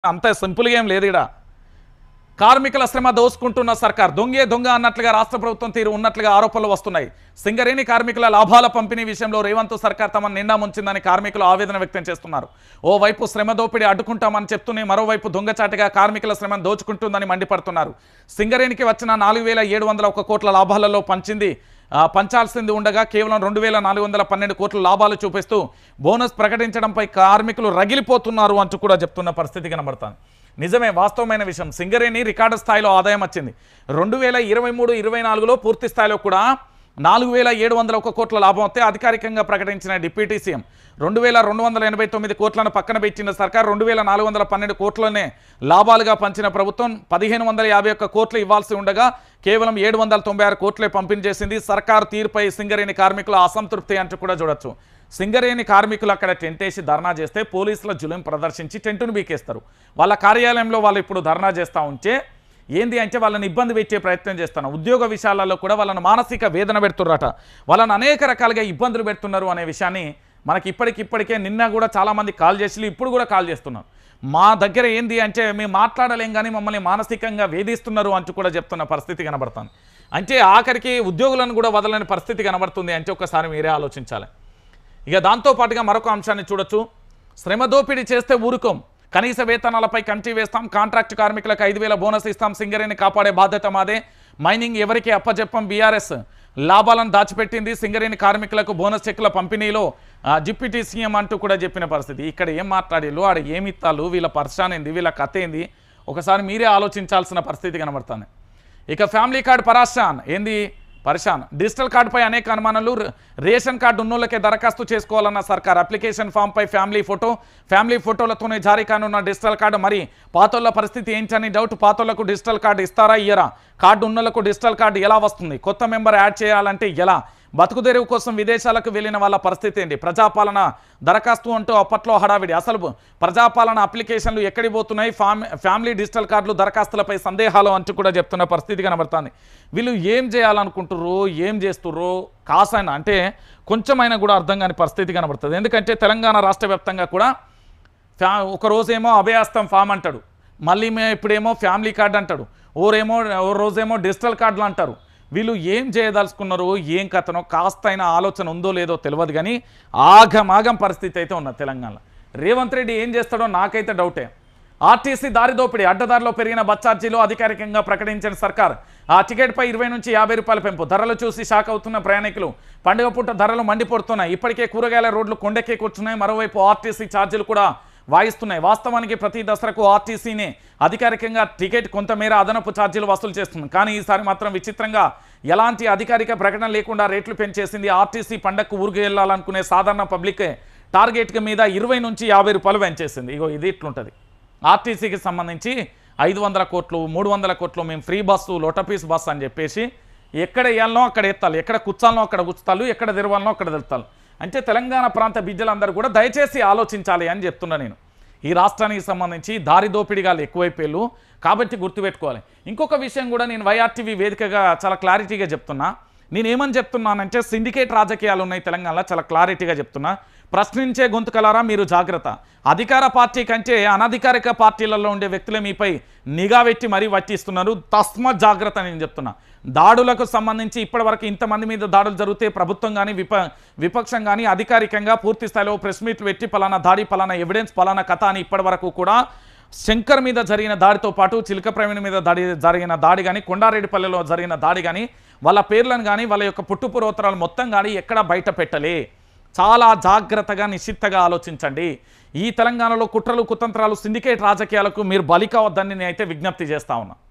అంత సింపుల్గా ఏం లేదు ఇక్కడ. కార్మికుల శ్రమ దోసుకుంటున్న సర్కార్ దొంగే దొంగ అన్నట్లుగా రాష్ట్ర ప్రభుత్వం తీరు ఉన్నట్లుగా ఆరోపణలు వస్తున్నాయి. సింగరేణి కార్మికుల లాభాల పంపిణీ విషయంలో రేవంత్ సర్కార్ తమ నిండా ముంచిందని కార్మికులు ఆవేదన వ్యక్తం చేస్తున్నారు. ఓవైపు శ్రమ దోపిడీ అడ్డుకుంటామని చెప్తూనే మరోవైపు దొంగచాటుగా కార్మికుల శ్రమను దోచుకుంటుందని మండిపడుతున్నారు. సింగరేణికి వచ్చిన 4701 కోట్ల లాభాలలో పంచాల్సింది ఉండగా కేవలం 2412 కోట్ల లాభాలు చూపిస్తూ బోనస్ ప్రకటించడంపై కార్మికులు రగిలిపోతున్నారు అంటూ కూడా చెప్తున్న పరిస్థితి కనబడుతుంది. నిజమే, వాస్తవమైన విషయం. సింగరేణి రికార్డు స్థాయిలో ఆదాయం వచ్చింది. 2023-24లో పూర్తి స్థాయిలో కూడా 4701 కోట్ల లాభం వస్తే అధికారికంగా ప్రకటించిన డిప్యూటీ సీఎం 2289 కోట్లను పక్కన పెట్టిన సర్కార్ 2412 కోట్లనే లాభాలుగా పంచిన ప్రభుత్వం 1551 కోట్లు ఇవ్వాల్సి ఉండగా కేవలం 796 కోట్లే పంపిణీ చేసింది. సర్కారు తీరుపై సింగరేణి కార్మికుల అసంతృప్తి అంటూ కూడా చూడొచ్చు. సింగరేణి కార్మికులు అక్కడ టెంట్ వేసి ధర్నా చేస్తే పోలీసుల జులుం ప్రదర్శించి టెంటును బీకేస్తారు. వాళ్ళ కార్యాలయంలో వాళ్ళు ఇప్పుడు ధర్నా చేస్తూ ఉంటే ఏంది అంటే వాళ్ళని ఇబ్బంది పెట్టే ప్రయత్నం చేస్తాను. ఉద్యోగ విషయాలలో కూడా వాళ్ళని మానసిక వేదన పెడుతున్నారట, వాళ్ళని అనేక రకాలుగా ఇబ్బందులు పెడుతున్నారు అనే విషయాన్ని మనకి ఇప్పటికే నిన్న కూడా చాలామంది కాల్ చేసి ఇప్పుడు కూడా కాల్ చేస్తున్నారు. మా దగ్గర ఏంది అంటే మేము మాట్లాడలేం కానీ మమ్మల్ని మానసికంగా వేధిస్తున్నారు అంటూ కూడా చెప్తున్న పరిస్థితి కనబడుతుంది. అంటే ఆఖరికి ఉద్యోగులను కూడా వదలని పరిస్థితి కనబడుతుంది అంటే ఒకసారి మీరే ఆలోచించాలి. ఇక దాంతోపాటుగా మరొక అంశాన్ని చూడొచ్చు. శ్రమ దోపిడీ చేస్తే ఊరుకోం, కనీస వేతనాలపై కమిటీ వేస్తాం, కాంట్రాక్ట్ కార్మికులకు 5000 బోనస్ ఇస్తాం, సింగరేణి కాపాడే బాధ్యత మాదే, మైనింగ్ ఎవరికి అప్పచెప్పం, బీఆర్ఎస్ లాభాలను దాచిపెట్టింది, సింగరేణి కార్మికులకు బోనస్ చెక్కుల పంపిణీలో డిప్యూటీ సీఎం అంటూ కూడా చెప్పిన పరిస్థితి. ఇక్కడ ఏం మాట్లాడేళ్ళు, ఆడ ఏమిత్తాలు, వీళ్ళ పర్షాన్ ఏంది, వీళ్ళ కథ ఏంది, ఒకసారి మీరే ఆలోచించాల్సిన పరిస్థితి కనబడుతుంది. ఇక ఫ్యామిలీ కార్డు పరాషాన్ ఏంది పరిశాన్, డిజిటల్ కార్డుపై అనేక అనుమానాలు, రేషన్ కార్డు ఉన్నోళ్ళకే దరఖాస్తు చేసుకోవాలన్న సర్కార్, అప్లికేషన్ ఫామ్పై ఫ్యామిలీ ఫోటోలతోనే జారీ కానున్న డిజిటల్ కార్డు. మరి పాతోళ్ళ పరిస్థితి ఏంటని డౌట్. పాతోళ్లకు డిజిటల్ కార్డు ఇస్తారా ఇయ్యరా, కార్డు ఉన్నోళ్లకు డిజిటల్ కార్డు ఎలా వస్తుంది, కొత్త మెంబర్ యాడ్ చేయాలంటే ఎలా, బతుకుదెరువు కోసం విదేశాలకు వెళ్ళిన వాళ్ళ పరిస్థితి ఏంటి, ప్రజాపాలన దరఖాస్తు అంటూ అప్పట్లో హడావిడి, అసలు ప్రజాపాలన అప్లికేషన్లు ఎక్కడికి పోతున్నాయి, ఫ్యామిలీ డిజిటల్ కార్డులు దరఖాస్తులపై సందేహాలు అంటూ కూడా చెప్తున్న పరిస్థితి కనబడుతుంది. వీళ్ళు ఏం చేయాలనుకుంటుర్రో ఏం చేస్తుర్రో కాసైనా అంటే కొంచెమైనా కూడా అర్థం కాని పరిస్థితి కనబడుతుంది. ఎందుకంటే తెలంగాణ రాష్ట్ర వ్యాప్తంగా కూడా ఒక రోజేమో అభయాస్తం ఫామ్ అంటాడు, మళ్ళీ ఇప్పుడేమో ఫ్యామిలీ కార్డు అంటాడు, ఓ రోజేమో డిజిటల్ కార్డులు అంటారు. వీళ్ళు ఏం చేయదలుచుకున్నారో ఏం కథనో కాస్తైనా ఆలోచన ఉందో లేదో తెలియదు కానీ ఆగమాగం పరిస్థితి అయితే ఉన్నది తెలంగాణలో. రేవంత్ రెడ్డి ఏం చేస్తాడో నాకైతే డౌటే. ఆర్టీసీ దారి దోపిడీ, అడ్డదారిలో పెరిగిన బస్ ఛార్జీలు అధికారికంగా ప్రకటించిన సర్కార్, ఆ టికెట్పై 20 నుంచి 50 రూపాయల పెంపు, ధరలు చూసి షాక్ అవుతున్న ప్రయాణికులు, పండుగ పూట ధరలు మండిపడుతున్నాయి. ఇప్పటికే కూరగాయల రోడ్లు కొండెక్కి కూర్చున్నాయి, మరోవైపు ఆర్టీసీ ఛార్జీలు కూడా వాయిస్తున్నాయి. వాస్తవానికి ప్రతి దసరాకు ఆర్టీసీనే అధికారికంగా టికెట్ కొంతమేర అదనపు ఛార్జీలు వసూలు చేస్తుంది. కానీ ఈసారి మాత్రం విచిత్రంగా ఎలాంటి అధికారిక ప్రకటన లేకుండా రేట్లు పెంచేసింది. ఆర్టీసీ పండగకు ఊరికి వెళ్ళాలనుకునే సాధారణ పబ్లిక్ టార్గెట్ మీద 20 నుంచి 50 రూపాయలు పెంచేసింది. ఇగో ఇది ఇట్లుంటుంది. ఆర్టీసీకి సంబంధించి 500 కోట్లు 300 కోట్లు మేము ఫ్రీ బస్సు లోటపీస్ బస్సు అని చెప్పేసి ఎక్కడ వేయాలనో అక్కడ ఎత్తాలి, ఎక్కడ కూర్చాలనో అక్కడ కూర్చుతాలు, ఎక్కడ తెరవాలనో అక్కడ తెరుతాలు. అంటే తెలంగాణ ప్రాంత బిడ్డలందరూ కూడా దయచేసి ఆలోచించాలి అని చెప్తున్నా నేను. ఈ రాష్ట్రానికి సంబంధించి దారి దోపిడిగాలు ఎక్కువైపోయారు కాబట్టి గుర్తుపెట్టుకోవాలి. ఇంకొక విషయం కూడా నేను వైఆర్టీవీ వేదికగా చాలా క్లారిటీగా చెప్తున్నా. నేనేమని చెప్తున్నానంటే సిండికేట్ రాజకీయాలు ఉన్నాయి తెలంగాణలో, చాలా క్లారిటీగా చెప్తున్నా. ప్రశ్నించే గొంతుకలారా మీరు జాగ్రత్త. అధికార పార్టీ కంటే అనధికారిక పార్టీలలో ఉండే వ్యక్తులే మీపై నిఘా పెట్టి మరీ వట్టిస్తున్నారు, తస్మత్ జాగ్రత్త నేను చెప్తున్నా. దాడులకు సంబంధించి ఇప్పటివరకు ఇంతమంది మీద దాడులు జరిగితే ప్రభుత్వం కానీ విపక్షం కానీ అధికారికంగా పూర్తి స్థాయిలో ప్రెస్ మీట్లు పెట్టి పలానా దాడి, పలానా ఎవిడెన్స్, పలానా కథ అని ఇప్పటివరకు కూడా శంకర్ మీద జరిగిన దాడితో పాటు చిలక ప్రవీణ్ మీద జరిగిన దాడి కానీ, కొండారెడ్డిపల్లెలో జరిగిన దాడి కానీ, వాళ్ళ పేర్లను కానీ వాళ్ళ యొక్క పుట్టుపురోత్తరాలు మొత్తం కానీ ఎక్కడా బయట పెట్టలే. చాలా జాగ్రత్తగా నిశ్చిత్తగా ఆలోచించండి. ఈ తెలంగాణలో కుట్రలు కుతంత్రాలు సిండికేట్ రాజకీయాలకు మీరు బలి కావద్దని నేనైతే విజ్ఞప్తి చేస్తా ఉన్నా.